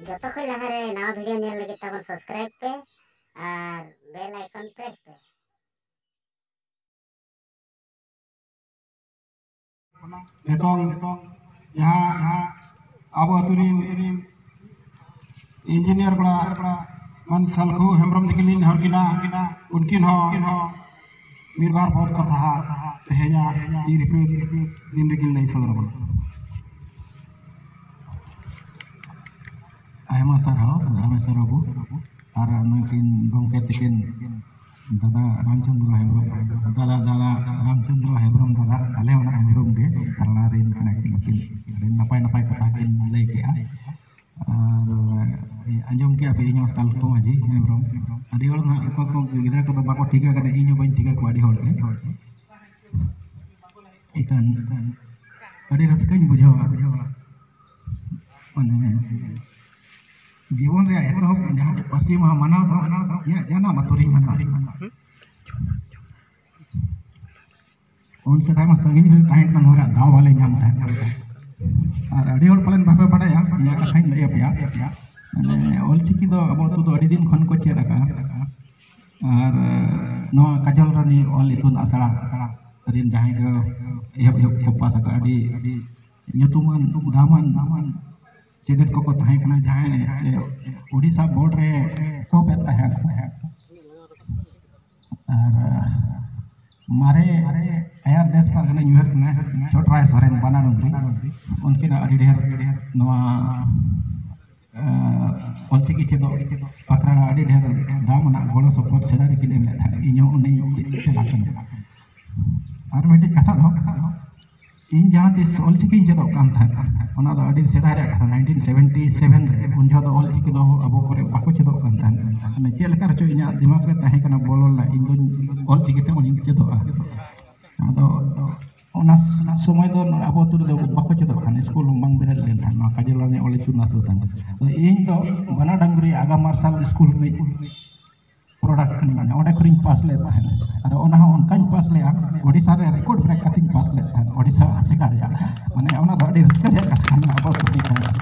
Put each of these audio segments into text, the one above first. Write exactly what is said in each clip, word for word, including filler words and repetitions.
जतो खय लहारे नवा वीडियो नेल लगे तबन सब्सक्राइब पे और बेल आइकन प्रेस पे नितों यहाँ अब अतुरिन इंजीनियर बड़ा मन सलखु हेम्ब्रम दिखलिन हरकिना उनकिन हो मिरबार बहुत कथा तेहना जी रिपीट दिन रिकिल नहीं सदर आयमा सर हो आयमा सर अबू और नकिन गंके तकिन दादा रामचंद्र हेम्ब्रम दादा दादा रामचंद्र हेम्ब्रम दादा आले होना हेम्ब्रम के करना रिन कना किन नपाय नपाय कथा किन लई के आंजम के अबे इनो साल को माजी हेम्ब्रम अडी होल ना को को गिदरा को बाको ठीका कने इनो बइन ठीका को अडी होल के इकन अडी रसकन बुझावा माने जीवन रे एतो जहां पश्चिम मानव दो या जाना मतुरी मानव उन से टाइम संगिन रे ताहें कन होरा दाव वाले नाम था और अडी होल पलन बापे पड़ा या या कथा लय पिया माने ऑलचिकी दो अब तो अडी दिन खन को चेरा का और नो काजल रानी ऑल इतुन आसड़ा रिन जहां को एहब एहब को पास का अडी nyutuman daman चेदत को ताहें कना जहां ओडिशा बोर्ड रे को पे ताहें और मारे आयार देश पर गने न्यूयॉर्क में छोटराय सोरेन बाना डुंगरी उनके ना अडी ढेर नवा ऑलचिकी चेदो पकरा अडी ढेर दाम ना गोलो सपोर्ट सेदारी किने ले था इño उनी चलाकन और मेटी कथा दो इन जहां तिस ऑलचिकी चेदो काम था ओना दो अडी सेदा रे कथा नाइनटीन सेवेंटी सेवन रे उन जो ऑलचिकी दो अबो करे बाको चेदो काम था ने के लेका रचो इना दिमाग रे ताहे कना बोलोला इन दो ऑलचिकी ते उनी चेदो आदो ओना समय दो अबो तुर दो बाको चेदो खान स्कूल बंग बेरे लेन था ना काजलाने ऑले चु नासो था तो इन दो बना डंगरी आगा मार्शल स्कूल रे प्रोडक्ट कनी माने ओडे खरिन पास ले था और ओना उनकान पास ले ओडिसा रे रिकॉर्ड ब्रेक कटिंग पास ले था ओडिसा आसेका रे माने ओना दो रिस्क रे कथा ना अब तो ठीक है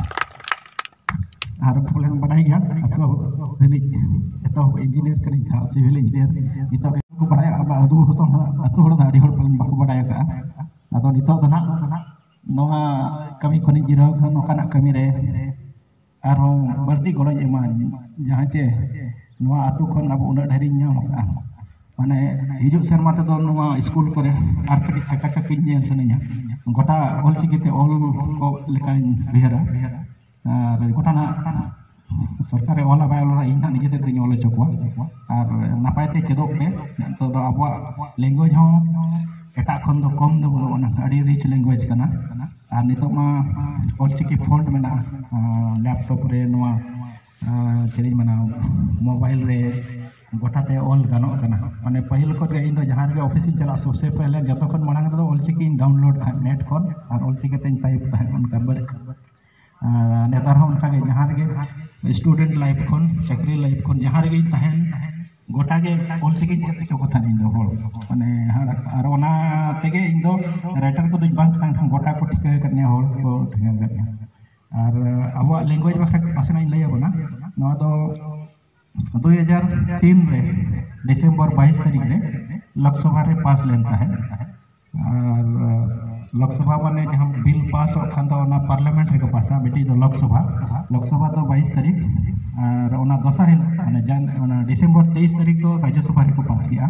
और फलन बढ़ाई गया तो रिनी तो इंजीनियर कनी था सिविल इंजीनियर नितो को बढ़ाया अब अदु होतो अतो होड़ दाडी होड़ फलन बाको बढ़ाया का अतो नितो दना नोआ कमी खनि जिराव खान नोकाना कमी रे आरो बर्ती गोलो एमा जहां चे नोआ आतु खन अब उना ढेरी नाम का माने हिजु शर्मा ते दो नोआ स्कूल करे आर कटी टाका का किन सनया गोटा ऑलचिकी ते ऑल को लेकाइन बिहरा और गोटा ना सरकार ओला बाय ओला इन निजे ते दिन ओला चकवा और नापाय ते चेदो पे तो अब लैंग्वेज हो एटा खन दो कम दो बोलो ना अडी रिच लैंग्वेज कना और नितो मा ऑलचिकी फॉन्ट मेना लैपटॉप रे नोआ चेरिन मना मोबाइल रे गोटाते ऑल गानो कना माने पहिल को इन दो जहां रे ऑफिस चला सबसे पहले जतो खन मांग रे ऑलचिकी डाउनलोड था नेट खन और ऑलचिकी ते टाइप था उनका बड़े और नेतार हो उनका के जहां रे स्टूडेंट लाइफ खन चाकरी लाइफ खन जहां रे तहन गोटा के ऑलचिकी के चोको था इन दो होल माने और ओना तेगे इन दो राइटर को दुज बांग खान गोटा को ठीक करने होल को ठीक करने और अब लैंग्वेज बखरा पासना लय बना नवा दो दो हज़ार तीन रे दिसंबर बाईस तारीख रे लोकसभा रे पास लेनता है और लोकसभा माने जहां बिल पास खान दो ना पार्लियामेंट रे को पासा बेटी दो लोकसभा लोकसभा तो बाईस तारीख और ओना दोसर माने जान ओना दिसंबर तेईस तारीख तो राज्यसभा रे को पास किया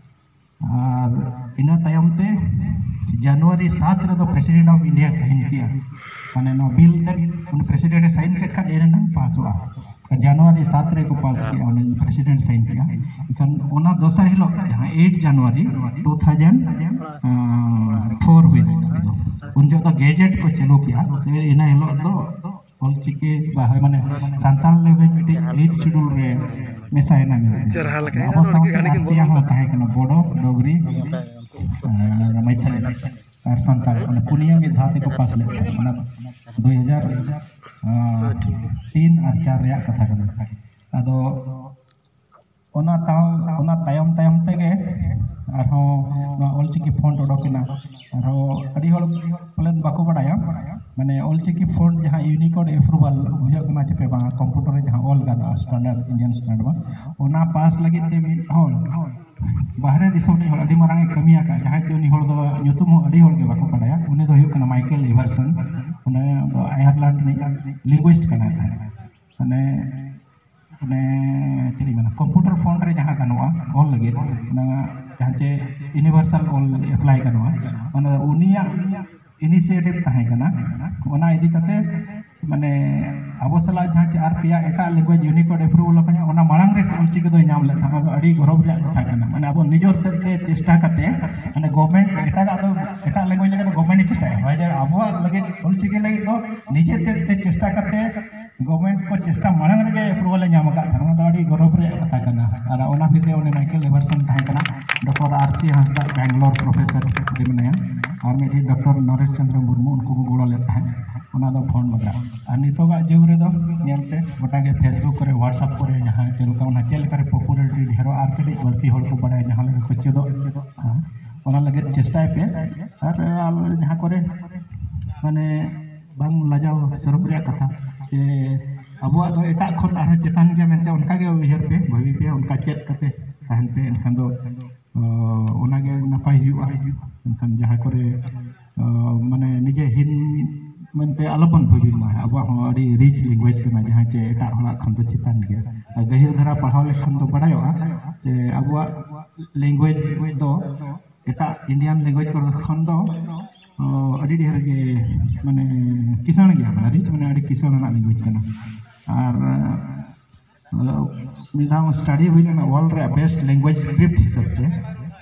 और इना तायम ते जनवरी सात रे तो प्रेसिडेंट ऑफ इंडिया साइन किया माने नो बिल तक उन प्रेसिडेंट साइन के का देरे ना पास हुआ जनवरी सात रे को पास किया उन प्रेसिडेंट साइन किया इकन ओना दोसर हिलो जहां आठ जनवरी दो हज़ार चार हुई उन जो तो गैजेट को चालू किया फिर इना हिलो दो ऑलचिकी बाहे माने संतान लैंग्वेज मिटी आठ शेड्यूल रे मेसायना में चरहा लका अब साउथ के हो ताहे कना बोडो डोगरी और मैथिली और संताल माने पुनिया में धाते को पास ले माने दो हज़ार तीन और चार रे कथा कना अदो ओना ताव ओना तायम तायम तेगे और हो ऑलचिकी फॉन्ट ओडोकिना और अडी होल पलन बाको बडाया माने ऑलचिकी फॉन्ट जहाँ यूनिकोड एप्रूवल बुझे कना चेपे बांगा कंप्यूटर रे जहाँ ऑल गाना स्टैंडर्ड इंडियन स्टैंडर्ड बा ओना पास लगे ते मिड होल बाहरे दिसों नि होल अडी मारांगे कमिया का जहाँ के उनी होल दो ᱧᱩᱛᱩᱢ हो अडी होल के बाको पड़ाया उनी दो हुयो कना माइकल इवर्सन उने दो आयरलैंड नि लिंग्विस्ट कना था माने माने चली माने कंप्यूटर फॉन्ट रे जहाँ गानोआ ऑल लगे ना जहाँ चे यूनिवर्सल ऑल अप्लाई गानोआ ओना उनिया इनिशिएटिव ताहे कना ओना इदी कते माने अबो सला जहाँ चे आर पिया एटा लैंग्वेज यूनिकोड एप्रूवल कना ओना मांग रे ऑलचिकी दो नाम ले था अडी गौरव रे कथा कना माने अबो निजोर ते चेष्टा कते माने गवर्नमेंट एटा दो एटा लैंग्वेज लगे गवर्नमेंट चेष्टा है जे अबो लगे ऑलचिकी लगे तो निजे ते चेष्टा कते गवर्नमेंट को चेष्टा मांग रे एप्रूवल नाम का था ओना अडी गौरव रे कथा कना और ओना फिर ओने माइकल इवर्सन ताहे कना doctor RC Hansda Bangalore professor रे मनाया और मेरी डॉक्टर नरेश चंद्र मुर्मू उनको को गोड़ा लेता है उना दो फोन बता और नितोगा जुग रे दो नेलते गोटा के फेसबुक करे व्हाट्सएप करे जहां चलका उना चेल करे पॉपुलैरिटी ढेरो आर कड़ी बढ़ती होल को बड़ा जहां लगे को चेदो ओना लगे चेष्टा पे और जहां करे माने बांग लजाओ शरम रे कथा जे अबुआ दो एटा खन आरो चेतन के मेनते उनका के उहर पे भवि पे उनका चेक कते तहन पे एनखान दो ओना के नपाय हुआ एनखान जहां करे माने निजे हिन मनते अलबन भविन मा अबुआ हो अडी रिच लैंग्वेज कना जहां चे एटा हला खन दो चेतन के गहिर धरा पढ़ाव लेखन दो बडायोआ जे अबुआ लैंग्वेज दो एटा इंडियन लैंग्वेज को खन दो अडी ढेर के माने किसान गया माने रिच माने अडी किसान ना लैंग्वेज कना और मिदाम स्टडी हुई ना वर्ल्ड रे बेस्ट लैंग्वेज स्क्रिप्ट हिसाब से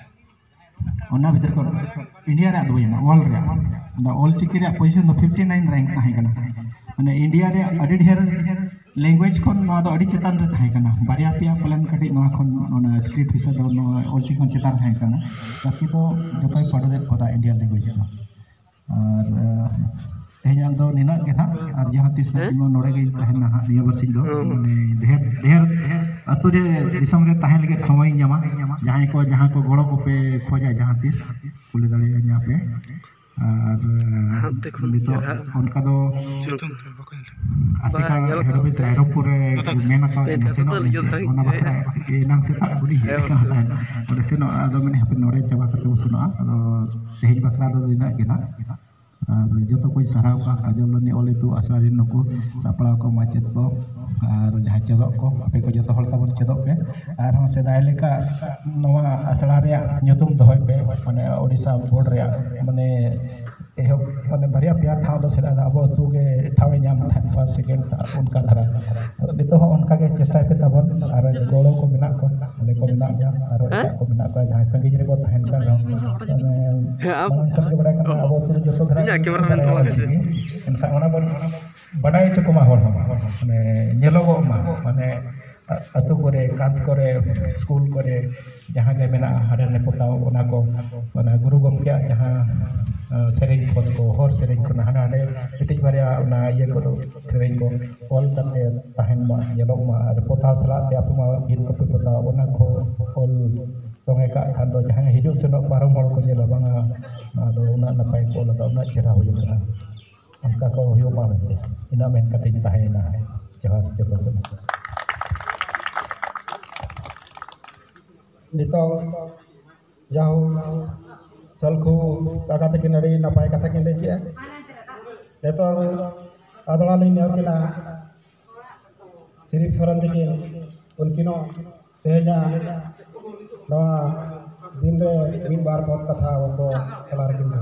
ओना भीतर को इंडिया रे दो ना वर्ल्ड रे ना ऑलचिकी रे पोजीशन दो उनसठ रैंक ताहे कना माने इंडिया रे अडी ढेर लैंग्वेज को नवा दो अडी चेतान रे ताहे कना बारिया पिया प्लान कटी नवा खन ओना स्क्रिप्ट हिसाब दो ऑलचिकी खन चेतान ताहे कना बाकी तो जतोय पढ़दे पदा इंडियन लैंग्वेज दो और तेहन दो निना के था और जहां तीस नोड़े गई तहन ना निया बरसिन दो माने ढेर ढेर अतु रे दिसम रे तहन लगे समय न्यामा जहां को जहां को गोड़ो को पे खोजा जहां तीस कुले दड़े यहां पे और नितो उनका दो आसिका हेड ऑफिस रायरंगपुर रे मेना का नेसेनो ओना बखरा ए नाम से ता गुडी है ओडे सेनो आदो मने हपे नोड़े चाबा कते उसनो आदो तेहन बखरा दो दिना के ना और जो तो कोई सराव का काजलनी ओले तो आसरारी नुकु सापड़ा को माचेत को और जहाँ चेदों को आपे को जो तो हड़ता बन चेदों पे और हम सेदाय लेका नवा आसरा रे ᱧᱩᱛᱩᱢ दहोय पे माने ओडिशा बोर्ड रे माने एहो माने बारिया प्यार ठाव दो सेदा अब तू के ठावे नाम था फर्स्ट सेकंड ता उनका धरा नितो हो उनका के चेष्टा पे तबन और गोड़ो को मिना को ले को मिना जा और को मिना को जहाँ संगीज रे को तहन का माने मन कर के बड़ा करना अब तू जो तो धरा इनका ओना बन बड़ा चको मा होल माने नेलोगो मा माने अतु करे कांत करे स्कूल करे जहाँ के मेना हाडे ने पोताव ओना को ओना गुरु गमके जहाँ सेरेंग खन को हर सेरेंग खन हाना हाडे इतिज बारिया ओना ये को सेरेंग को ऑल करते तहन मा येलोग मा और पोता सला ते आप मा गीत को पोता ओना को ऑल तोंगे का खान दो जहाँ हिजु सेनो बारो मोड़ को जेलो बांगा आदो ओना नपाय को लगा ओना चेहरा हो जाता उनका को हुयो मा इना मेन कते तहना जहां जतो नितो जाओ चलखु काका तक नड़ी नपाय कथा के लेके नितो आदला ले नेर केला सिरिफ सरन के उनकिनो तेजा नवा दिन रे दिन बार बहुत कथा उनको कलार किंदा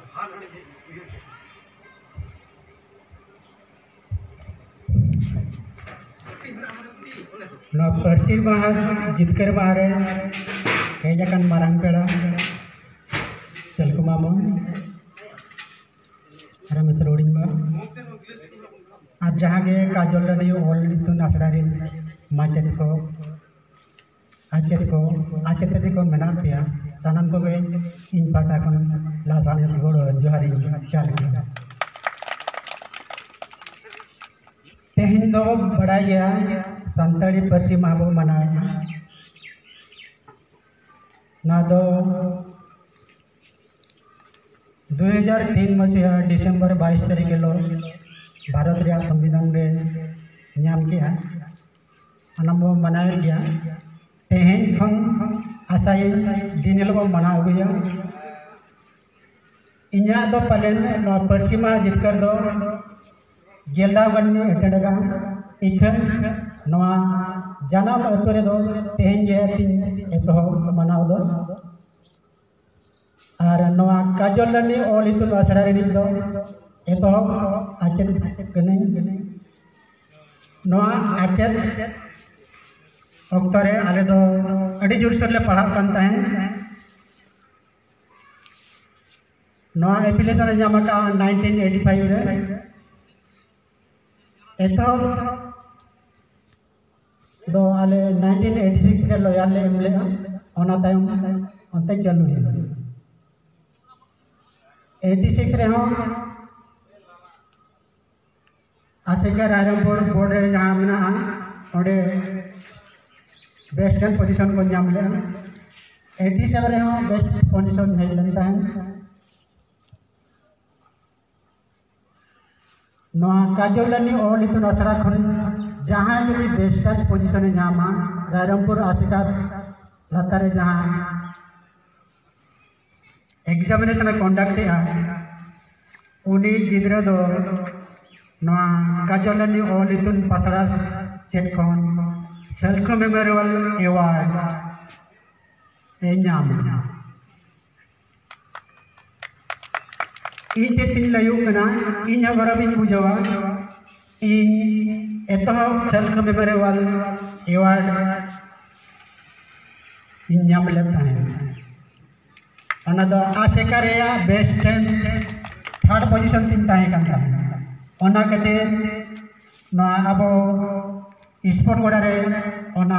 ना परसी बाहर जितकर बाहर है जकन मारंग पेड़ा चलको मामो अरे मिस्टर ओडिंग बा आज जहाँ के काजल रही ऑल तो नासड़ारी माचेत को आचेत को आचेत को मेना पिया सानम को गए इन पाटा को लासाने गोड़ो जोहारी चाल तेहन दो बड़ा गया संताड़ी परसी माहबो मनाया ना दो दो हज़ार तीन मसीहा डिसेम्बर बाईस तारीख हिलो भारत रे संविधान रे नाम किया अनबो मनाव गया तेहें खन आसाय दिन हिलो मना अगुया इन्या दो पालन परसीमा जितकर दो गेलदा गन्नी अटेंडगा इखन नवा जानम अतरे दो तेहें गे तीन एतो मनाव दो और नवा काजलनी ऑल इतुन आसड़ा रे दो एतो आचेद कने नवा आचेद अक्तरे आले दो अड़ी जोरसोर ले पढ़ा कान ताहें नवा एप्लीकेशन जामा का नाइनटीन एटी फाइव रे एतो दो आले नाइनटीन एटी सिक्स रे लॉयल ले एमले ओना तायम अंते चालू है एटी सिक्स रे हो आसेका रायरंगपुर बोर्ड रे जहां मेना ओडे बेस्ट पोजीशन को नाम ले एटी सेवन रे हो बेस्ट पोजीशन है लेता है नवा काजलनी ऑल इतुन आसरा खन जहां यदि बेस्ट पोजीशन नामा रायरंगपुर आसेका लातारे जहां एग्जामिनेशन कंडक्ट उनी गिद्रा दो नवा काजलनी ऑल इतुन पासरा सेट खन सेल्फ मेमोरियल अवार्ड ए नाम इन तीन लयुकना इन गरबिन बुझवा इन एतो सेल्फ मेमोरियल अवार्ड इन नाम लेता है अना दो आसेका रेया बेस्ट थर्ड पोजीशन तीन ताहे कांता ओना कते ना अबो स्पोर्ट गोडा रे ओना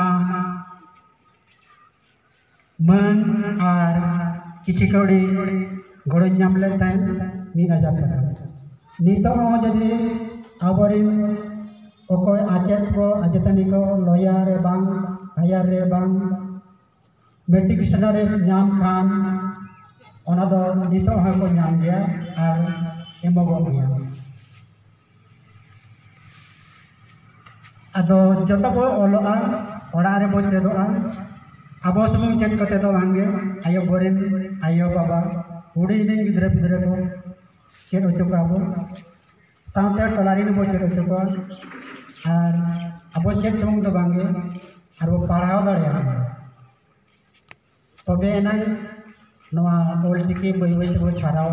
मन और किछि कौड़ी गड़ो नाम लेता है मीन हजार टाका नितो जदि आबरिन अकोय आचेत को आचेतनी को लॉयर रे बांग हायर रे बांग मेट्रिक स्टैंडर्ड नाम खान ओना दो नितो ह को नाम गया और एमगो गया अदो जतो को ओलोआ ओड़ा रे बो चेदोआ आबो सुमुंग चेक कते दो बांगे आयो गोरिन आयो बाबा उड़ी ने गिद्रे पिद्रे को चेक ओचोका आबो साउंड टलारी ने बो चेक ओचोका और आबो चेक सुमुंग दो बांगे और वो पढ़ाओ दड़िया तबे एना नवा ओलचिकी बई बई ते बो छाराओ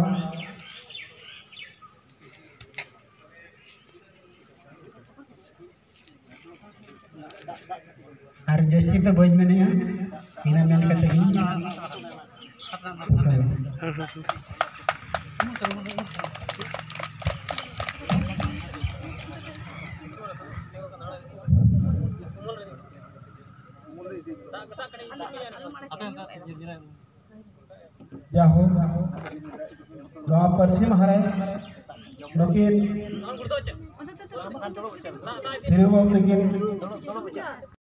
और जस्ती तो बज में नहीं इना मेन कते ही जाहो दवा परसिम हरे लोकेन सिनेमा तकिन